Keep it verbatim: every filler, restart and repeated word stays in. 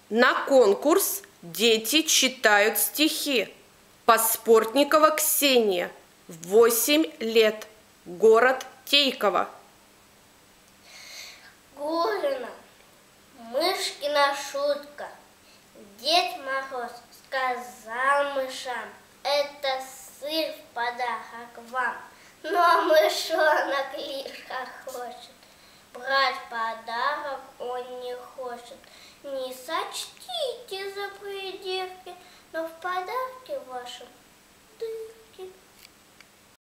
На конкурс дети читают стихи. Паспортникова Ксения, восемь лет, город Тейково. Гурина, мышкина шутка. Дед Мороз сказал мышам: это сыр в подарок вам. Ну а мышонок лишь хохочет. Брать подарок он не хочет. Не сочтите за придирки, но в подарке вашем дырки.